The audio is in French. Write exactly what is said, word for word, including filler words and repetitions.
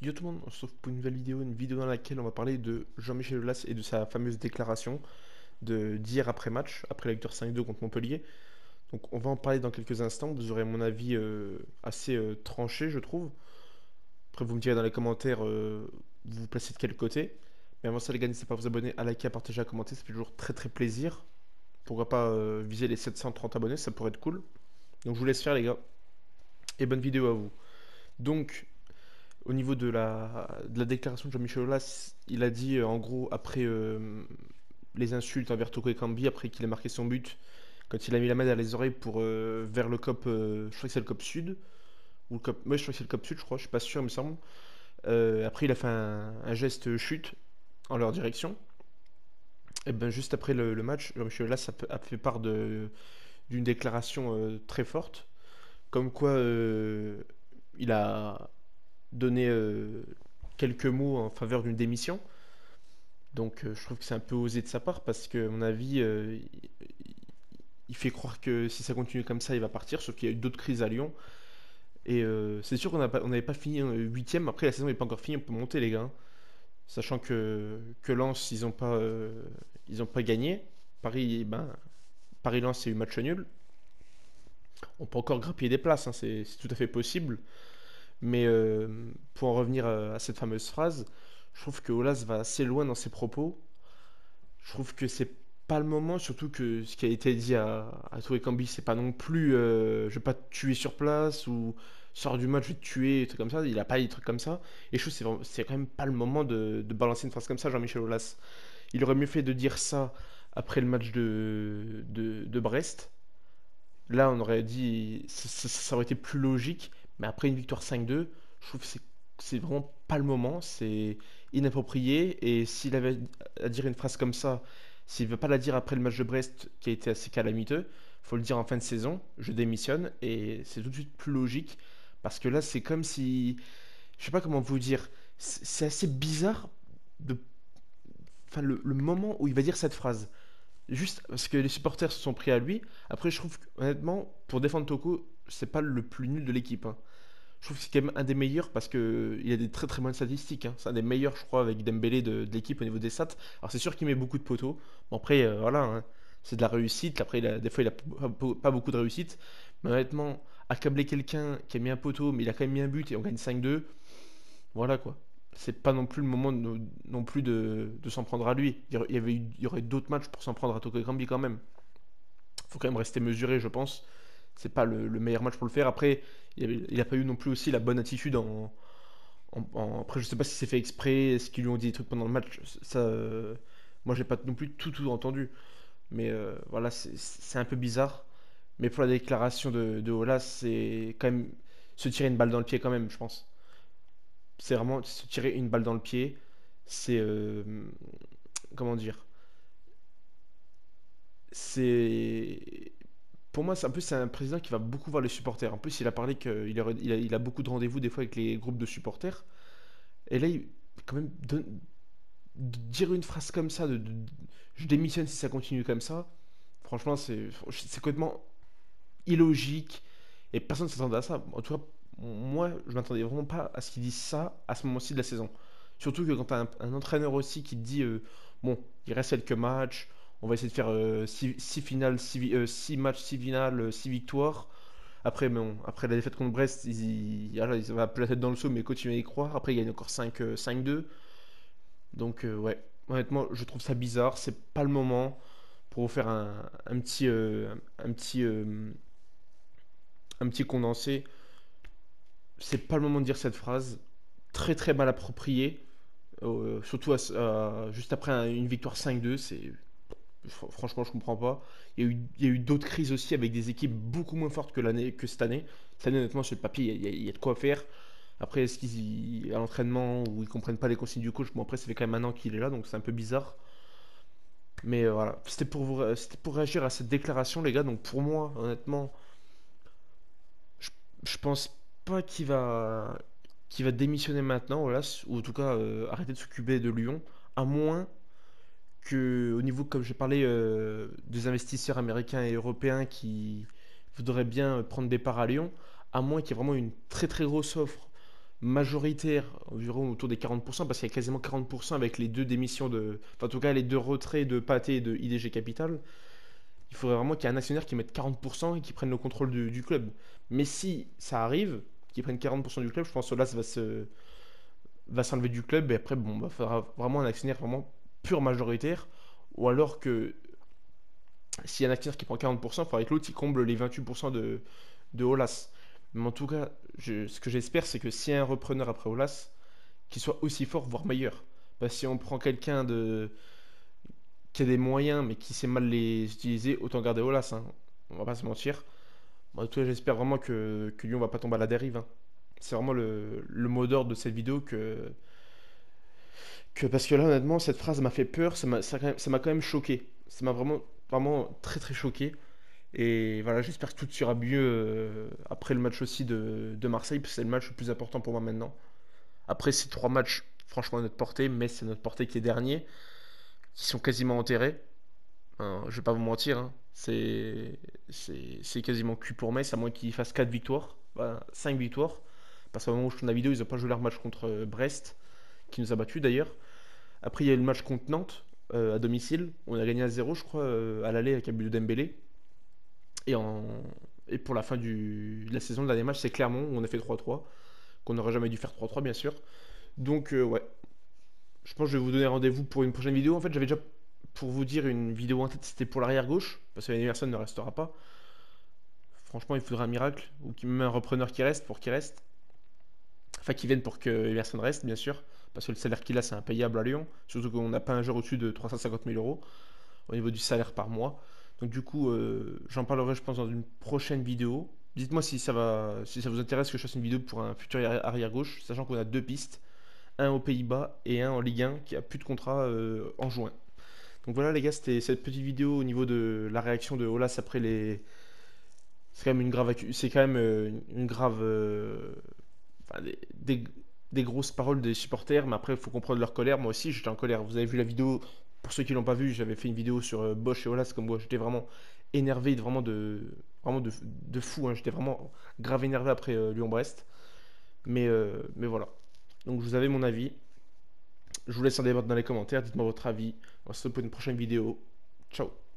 Yo tout le monde, on se retrouve pour une nouvelle vidéo, une vidéo dans laquelle on va parler de Jean-Michel Aulas et de sa fameuse déclaration de d'hier après match, après la victoire cinq deux contre Montpellier. Donc on va en parler dans quelques instants, vous aurez mon avis euh, assez euh, tranché je trouve. Après vous me direz dans les commentaires, euh, vous vous placez de quel côté. Mais avant ça les gars, n'hésitez pas à vous abonner, à liker, à partager, à commenter, ça fait toujours très très plaisir. Pourquoi pas euh, viser les sept cent trente abonnés, ça pourrait être cool. Donc je vous laisse faire les gars, et bonne vidéo à vous. Donc au niveau de la, de la déclaration de Jean-Michel Aulas, il a dit euh, en gros après euh, les insultes envers Toko Ekambi, après qu'il ait marqué son but, quand il a mis la main derrière les oreilles pour euh, vers le cop, euh, je crois que c'est le cop sud, ou le cop, ouais, je crois que c'est le cop sud, je crois, je suis pas sûr, il me semble. Euh, après, il a fait un, un geste chute en leur direction. Et ben juste après le, le match, Jean-Michel Aulas a, a fait part de d'une déclaration euh, très forte, comme quoi euh, il a donné euh, quelques mots en faveur d'une démission. Donc euh, je trouve que c'est un peu osé de sa part parce que, à mon avis, euh, il, il fait croire que si ça continue comme ça, il va partir. Sauf qu'il y a eu d'autres crises à Lyon. Et euh, c'est sûr qu'on n'avait pas fini huitième. Après, la saison n'est pas encore finie, on peut monter, les gars, hein. Sachant que, que Lens, ils n'ont pas, euh, ils ont pas gagné. Paris, ben, Paris-Lens, c'est eu match nul. On peut encore grappiller des places, hein, c'est c'est tout à fait possible. Mais euh, pour en revenir à, à cette fameuse phrase, je trouve que Olas va assez loin dans ses propos. Je trouve que c'est pas le moment, surtout que ce qui a été dit à, à Touré Cambi, c'est pas non plus euh, je vais pas te tuer sur place ou sors du match, je vais te tuer, des trucs comme ça. Il a pas dit des trucs comme ça. Et je trouve que c'est vraiment- c'est quand même pas le moment de, de balancer une phrase comme ça, Jean-Michel Aulas. Il aurait mieux fait de dire ça après le match de, de, de Brest. Là, on aurait dit ça, ça- ça aurait été plus logique. Mais après une victoire cinq deux, je trouve que c'est c'est vraiment pas le moment. C'est inapproprié. Et s'il avait à dire une phrase comme ça, s'il veut pas la dire après le match de Brest qui a été assez calamiteux, faut le dire en fin de saison. Je démissionne et c'est tout de suite plus logique parce que là, c'est comme si, je sais pas comment vous dire, c'est c'est assez bizarre de, enfin le, le moment où il va dire cette phrase. Juste parce que les supporters se sont pris à lui. Après, je trouve que, honnêtement, pour défendre Toko, c'est pas le plus nul de l'équipe, hein. Je trouve que c'est quand même un des meilleurs parce que il a des très très bonnes statistiques, hein. C'est un des meilleurs, je crois, avec Dembélé de, de l'équipe au niveau des stats. Alors c'est sûr qu'il met beaucoup de poteaux. Bon après, euh, voilà, hein, c'est de la réussite. Après, il a- des fois, il a pas, pas beaucoup de réussite. Mais honnêtement, accabler quelqu'un qui a mis un poteau, mais il a quand même mis un but et on gagne cinq deux, voilà quoi. C'est pas non plus le moment de- non plus de, de s'en prendre à lui. Il y aurait, il y avait eu- il y aurait d'autres matchs pour s'en prendre à Toko Ekambi quand même. Faut quand même rester mesuré, je pense. C'est pas le, le meilleur match pour le faire. Après, il, avait- il a pas eu non plus aussi la bonne attitude en, en- en- après, je sais pas si c'est fait exprès, est-ce qu'ils lui ont dit des trucs pendant le match. Ça, euh, moi, j'ai pas non plus tout tout entendu. Mais euh, voilà, c'est c'est un peu bizarre. Mais pour la déclaration de, de Ola, c'est quand même se tirer une balle dans le pied quand même, je pense. C'est vraiment se tirer une balle dans le pied. C'est euh, comment dire? C'est pour moi, c'est un peu c'est un président qui va beaucoup voir les supporters. En plus, il a parlé qu'il aurait- il a, il a beaucoup de rendez-vous des fois avec les groupes de supporters. Et là, il, quand même, donne- de dire une phrase comme ça, de, de- je démissionne si ça continue comme ça, franchement, c'est c'est complètement illogique et personne ne s'attendait à ça. En tout cas, moi, je m'attendais vraiment pas à ce qu'il dise ça à ce moment-ci de la saison. Surtout que quand tu as un, un entraîneur aussi qui te dit euh, bon, il reste quelques matchs, on va essayer de faire six finales, six matchs, six finales, six victoires. Après, bon, après la défaite contre Brest, ils, ils, voilà, ils avaient un peu la tête dans le seau, mais continuent à y croire. Après, il gagne encore cinq deux. Donc, euh, ouais, honnêtement, je trouve ça bizarre. C'est pas le moment pour vous faire un, un petit, euh, un, petit, euh, un petit condensé. C'est pas le moment de dire cette phrase. Très très mal appropriée. Euh, surtout à- à- juste après un- une victoire cinq deux. C'est, fr- franchement, je comprends pas. Il y a eu, il y a eu d'autres crises aussi avec des équipes beaucoup moins fortes que, l'année, que cette année. Cette année, honnêtement, sur le papier, il y, a, il y a de quoi faire. Après, est-ce qu'ils, à l'entraînement, ou ils comprennent pas les consignes du coach? Bon, après, ça fait quand même un an qu'il est là, donc c'est un peu bizarre. Mais euh, voilà, c'était pour vous, euh, c'était pour réagir à cette déclaration, les gars. Donc pour moi, honnêtement, je, je pense pas qu'il va, qu'il va démissionner maintenant, voilà, ou en tout cas euh, arrêter de s'occuper de Lyon, à moins que, au niveau, comme j'ai parlé, euh, des investisseurs américains et européens qui voudraient bien prendre des parts à Lyon, à moins qu'il y ait vraiment une très très grosse offre majoritaire, environ autour des quarante pour cent, parce qu'il y a quasiment quarante pour cent avec les deux démissions de. Enfin, en tout cas, les deux retraits de Pathé et de I D G Capital. Il faudrait vraiment qu'il y ait un actionnaire qui mette quarante pour cent et qui prenne le contrôle du, du club. Mais si ça arrive, qu'ils prennent quarante pour cent du club, je pense que là, ça va se va s'enlever du club et après, bon, il bah, faudra vraiment un actionnaire vraiment pur majoritaire. Ou alors que s'il y a un actionnaire qui prend quarante pour cent, il faudrait que l'autre il comble les vingt-huit pour cent de, de Olas. Mais en tout cas, je- ce que j'espère, c'est que s'il y a un repreneur après Olas, qu'il soit aussi fort, voire meilleur. Parce que si on prend quelqu'un de qui a des moyens, mais qui sait mal les utiliser, autant garder Olas, hein. On va pas se mentir. Bon, en tout cas, j'espère vraiment que, que Lyon va pas tomber à la dérive, hein. C'est vraiment le, le mot d'ordre de cette vidéo que, que. Parce que là, honnêtement, cette phrase m'a fait peur, ça m'a ça quand même- ça m'a quand même choqué. Ça m'a vraiment, vraiment très très choqué. Et voilà, j'espère que tout ira mieux euh, après le match aussi de, de Marseille, parce que c'est le match le plus important pour moi maintenant. Après ces trois matchs, franchement, à notre portée, mais c'est notre portée qui est dernier, qui sont quasiment enterrés. Hein, je vais pas vous mentir, hein. C'est c'est c'est quasiment cuit pour Metz, à moins qu'ils fassent quatre victoires, bah, cinq victoires. Parce qu'au moment où je tourne la vidéo, ils n'ont pas joué leur match contre euh, Brest, qui nous a battus d'ailleurs. Après, il y a eu le match contre Nantes, euh, à domicile. On a gagné à zéro, je crois, euh, à l'aller avec un but de Dembélé. Et, en... et pour la fin du... de la saison, le dernier match, c'est Clermont, où on a fait trois trois, qu'on n'aurait jamais dû faire trois trois, bien sûr. Donc, euh, ouais, je pense que je vais vous donner rendez-vous pour une prochaine vidéo. En fait, j'avais déjà, pour vous dire, une vidéo en tête, c'était pour l'arrière gauche, parce que l'anniversaire ne restera pas. Franchement, il faudrait un miracle, ou qu'il- même un repreneur qui reste, pour qu'il reste. Enfin, qui vienne pour que Everson reste, bien sûr, parce que le salaire qu'il a, c'est impayable à Lyon. Surtout qu'on n'a pas un joueur au-dessus de trois cent cinquante mille euros au niveau du salaire par mois. Donc, du coup, euh, j'en parlerai, je pense, dans une prochaine vidéo. Dites-moi si ça va, si ça vous intéresse que je fasse une vidéo pour un futur arrière gauche, sachant qu'on a deux pistes, un aux Pays-Bas et un en Ligue un qui a plus de contrat euh, en juin. Donc voilà les gars, c'était cette petite vidéo au niveau de la réaction de Olas après les. C'est quand même une grave, accu- c'est quand même euh, une grave, euh, enfin, des, des- des grosses paroles des supporters, mais après il faut comprendre leur colère. Moi aussi j'étais en colère. Vous avez vu la vidéo, pour ceux qui l'ont pas vu, j'avais fait une vidéo sur euh, Bosch et Olas comme moi. J'étais vraiment énervé, vraiment de, vraiment de, de fou, hein. J'étais vraiment grave énervé après euh, Lyon-Brest. Mais, euh, mais voilà. Donc vous avez mon avis. Je vous laisse en débattre dans les commentaires. Dites-moi votre avis. On se retrouve pour une prochaine vidéo. Ciao.